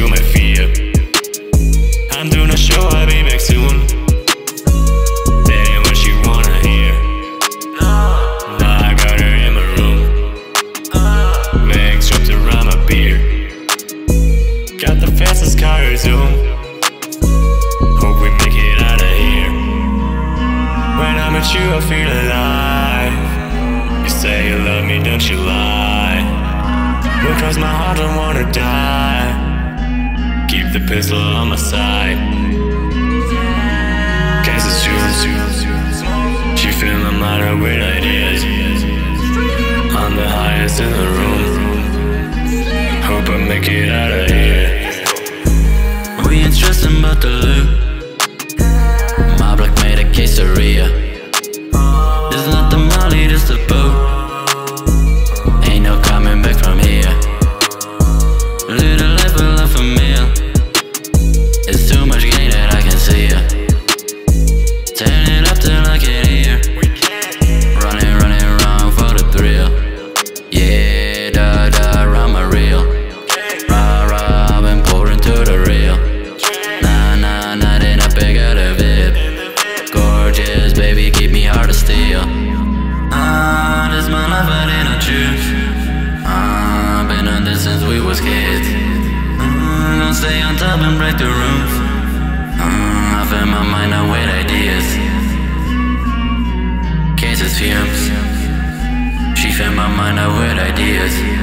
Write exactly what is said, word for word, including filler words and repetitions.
you my fear. I'm doing a show, I'll be back soon. That ain't what you wanna hear. Now I got her in my room. Legs wrapped around my beer. Got the fastest car Zoom. Hope we make it out of here. When I'm with you, I feel alive. You say you love me, don't you lie. Will cross my heart, don't wanna die. Keep the pistol on my side. Guess it's true. She filled my mind with ideas. I'm the highest in the room. Hope I make it out of here. We ain't stressing about the loot. My block made a quesadilla. This not the molly, this the boat. Ain't no coming back from here. Little life, a life a meal. It's too much gain that I can see ya. Turn it up till I can hear. Running, running around for the thrill. Yeah, da da, run my reel. Rah rah, I've been pouring to the real. Nah nah, not in a big out of it. Gorgeous, baby, keep me hard to steal. Ah, this my life, I didn't choose. Ah, been on this since we was kids. Ah, gonna stay on top and break the rules. Ah, I fill my mind up with ideas. Cases fumes. She filled my mind up with ideas.